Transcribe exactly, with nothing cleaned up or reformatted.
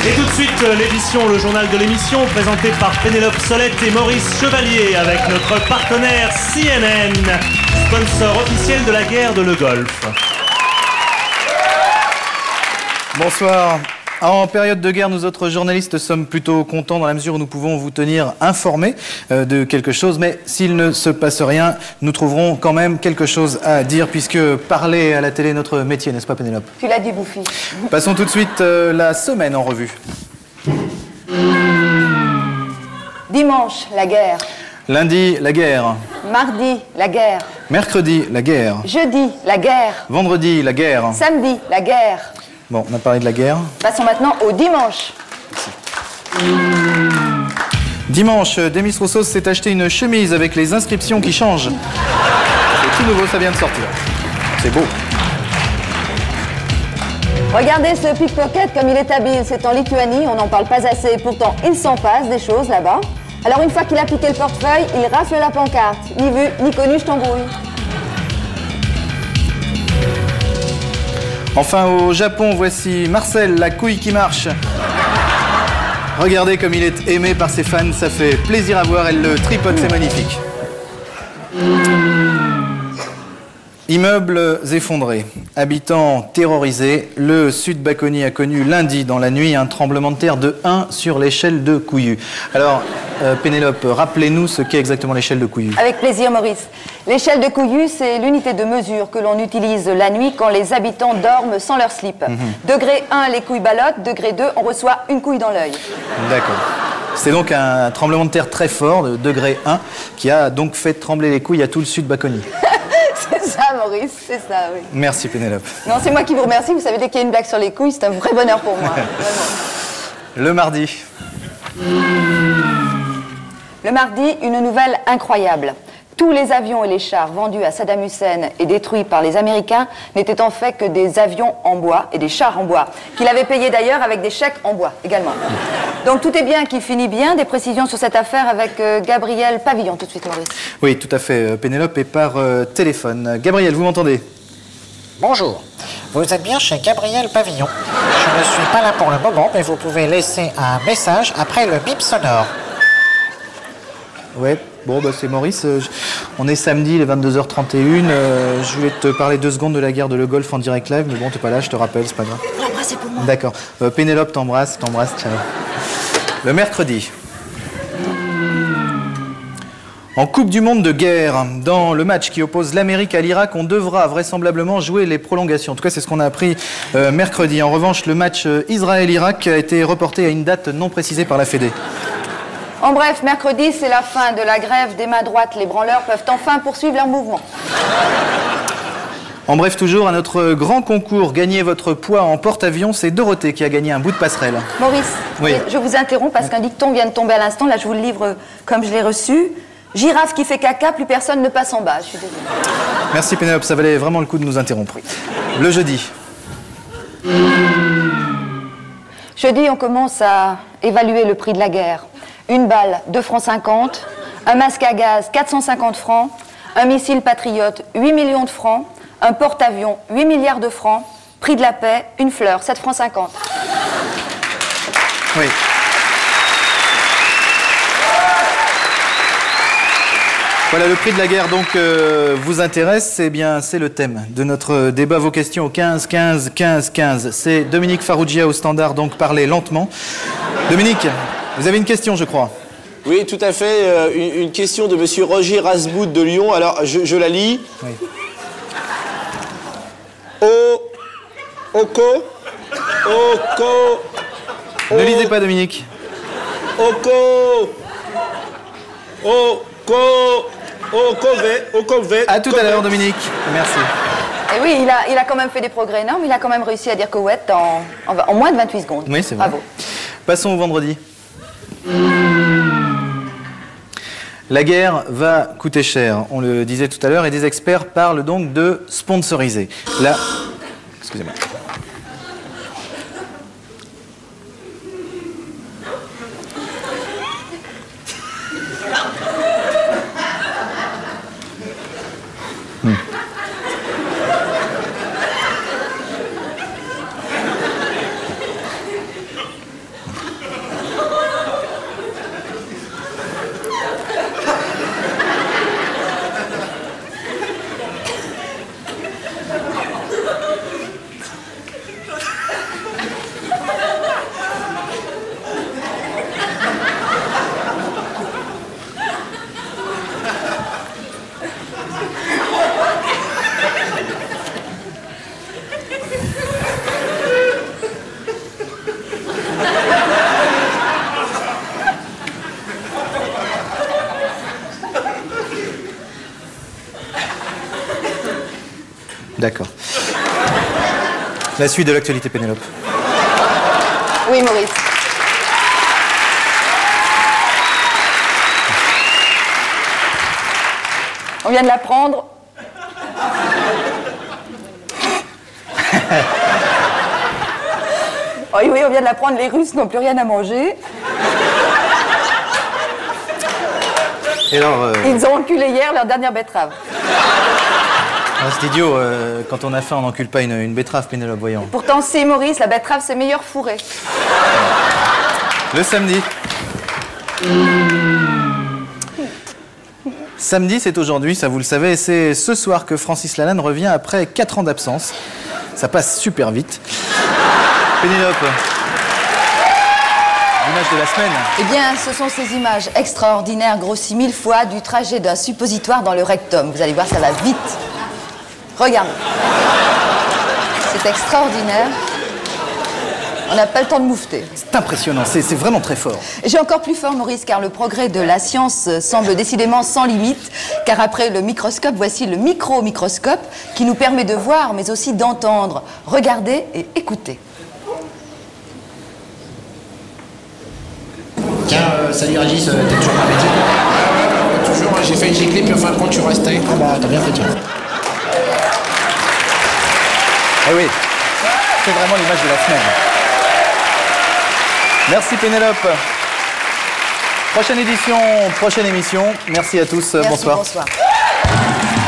Et tout de suite, l'édition, le journal de l'émission, présenté par Pénélope Solette et Maurice Chevalier, avec notre partenaire C N N, sponsor officiel de la guerre de le Golfe. Bonsoir. En période de guerre, nous autres journalistes sommes plutôt contents dans la mesure où nous pouvons vous tenir informés euh, de quelque chose. Mais s'il ne se passe rien, nous trouverons quand même quelque chose à dire puisque parler à la télé est notre métier, n'est-ce pas Pénélope? Tu l'as dit, Bouffi. Passons tout de suite euh, la semaine en revue. Dimanche, la guerre. Lundi, la guerre. Mardi, la guerre. Mercredi, la guerre. Jeudi, la guerre. Vendredi, la guerre. Samedi, la guerre. Bon, on a parlé de la guerre. Passons maintenant au dimanche. Dimanche, Demis Roussos s'est acheté une chemise avec les inscriptions qui changent. C'est tout nouveau, ça vient de sortir. C'est beau. Regardez ce pickpocket comme il est habile. C'est en Lituanie, on n'en parle pas assez. Pourtant, il s'en passe des choses là-bas. Alors une fois qu'il a piqué le portefeuille, il rafle la pancarte. Ni vu, ni connu, je t'embrouille. Enfin, au Japon, voici Marcel, la couille qui marche. Regardez comme il est aimé par ses fans, ça fait plaisir à voir, elle le tripote, c'est magnifique. Immeubles effondrés, habitants terrorisés, le Sud-Baconnie a connu lundi dans la nuit un tremblement de terre de un sur l'échelle de Couillu. Alors, euh, Pénélope, rappelez-nous ce qu'est exactement l'échelle de Couillu. Avec plaisir, Maurice. L'échelle de Couillu, c'est l'unité de mesure que l'on utilise la nuit quand les habitants dorment sans leur slip. Mm-hmm. Degré un, les couilles ballottent. Degré deux, on reçoit une couille dans l'œil. D'accord. C'est donc un tremblement de terre très fort, de degré un, qui a donc fait trembler les couilles à tout le Sud-Baconnie. C'est ça, Maurice, c'est ça, oui. Merci, Pénélope. Non, c'est moi qui vous remercie. Vous savez, dès qu'il y a une blague sur les couilles, c'est un vrai bonheur pour moi. Le mardi. Le mardi, une nouvelle incroyable. Tous les avions et les chars vendus à Saddam Hussein et détruits par les Américains n'étaient en fait que des avions en bois et des chars en bois, qu'il avait payés d'ailleurs avec des chèques en bois également. Donc tout est bien qui finit bien. Des précisions sur cette affaire avec euh, Gabriel Pavillon, tout de suite, Maurice. Oui, tout à fait, Pénélope, et par euh, téléphone. Gabriel, vous m'entendez? Bonjour, vous êtes bien chez Gabriel Pavillon. Je ne suis pas là pour le moment, mais vous pouvez laisser un message après le bip sonore. Ouais, bon, bah, c'est Maurice. Euh, on est samedi, les vingt-deux heures trente et une. Euh, je voulais te parler deux secondes de la guerre de le Golfe en direct live, mais bon, t'es pas là, je te rappelle, c'est pas grave. L'embrasser pour moi. D'accord. Euh, Pénélope t'embrasse, t'embrasse, ciao. Le mercredi. En Coupe du Monde de guerre, dans le match qui oppose l'Amérique à l'Irak, on devra vraisemblablement jouer les prolongations. En tout cas, c'est ce qu'on a appris euh, mercredi. En revanche, le match euh, Israël-Irak a été reporté à une date non précisée par la Fédé. En bref, mercredi, c'est la fin de la grève des mains droites. Les branleurs peuvent enfin poursuivre leur mouvement. En bref, toujours, à notre grand concours, gagnez votre poids en porte-avions, c'est Dorothée qui a gagné un bout de passerelle. Maurice, oui. Je vous interromps parce qu'un dicton vient de tomber à l'instant. Là, je vous le livre comme je l'ai reçu. Girafe qui fait caca, plus personne ne passe en bas. Je suis désolée. Merci Pénélope, ça valait vraiment le coup de nous interrompre. Le jeudi. Jeudi, on commence à évaluer le prix de la guerre. Une balle, deux francs cinquante. Un masque à gaz, quatre cent cinquante francs. Un missile patriote, huit millions de francs. Un porte-avions, huit milliards de francs. Prix de la paix, une fleur, sept francs cinquante. Oui. Voilà, le prix de la guerre donc euh, vous intéresse, eh bien c'est le thème de notre débat. Vos questions au quinze quinze quinze quinze. C'est Dominique Farrugia au standard, donc parlez lentement. Dominique, vous avez une question, je crois. Oui, tout à fait. Euh, une, une question de monsieur Roger Rasbout de Lyon. Alors, je, je la lis. Oui. O... Oko... Oko... Ne lisez pas, Dominique. Oko... Oko... Okove... Okove... À tout à l'heure, Dominique. Merci. Et oui, il a, il a quand même fait des progrès énormes. Il a quand même réussi à dire Koweït en, en, en moins de vingt-huit secondes. Oui, c'est vrai. Bravo. Passons au vendredi. La guerre va coûter cher, on le disait tout à l'heure, et des experts parlent donc de sponsoriser. Là, excusez-moi. Hmm. D'accord. La suite de l'actualité, Pénélope. Oui, Maurice. On vient de l'apprendre. Oh oui, oui, on vient de l'apprendre, les Russes n'ont plus rien à manger. Et alors, euh... Ils ont enculé hier leur dernière betterave. ah, c'est idiot, euh, quand on a faim, on n'encule pas une, une betterave, Pénélope, voyons. Pourtant, c'est Maurice, la betterave, c'est meilleur fourré. Le samedi. Samedi, c'est aujourd'hui, ça vous le savez, et c'est ce soir que Francis Lalanne revient après quatre ans d'absence. Ça passe super vite. Pénélope, l'image de la semaine. Eh bien, ce sont ces images extraordinaires, grossies mille fois, du trajet d'un suppositoire dans le rectum. Vous allez voir, ça va vite. Regarde. C'est extraordinaire. On n'a pas le temps de moufter. C'est impressionnant, c'est vraiment très fort. J'ai encore plus fort, Maurice, car le progrès de la science semble décidément sans limite. Car après le microscope, voici le micro-microscope qui nous permet de voir, mais aussi d'entendre. Regardez et écoutez. Tiens, euh, salut Régis, euh, t'es toujours pas métier? euh, Toujours, j'ai fait une giclée, puis en fin de compte, tu restais. Ah bah, t'as bien fait, tiens. Eh oui, c'est vraiment l'image de la semaine. Merci Pénélope. Prochaine édition, prochaine émission. Merci à tous. Merci, bonsoir. Bonsoir.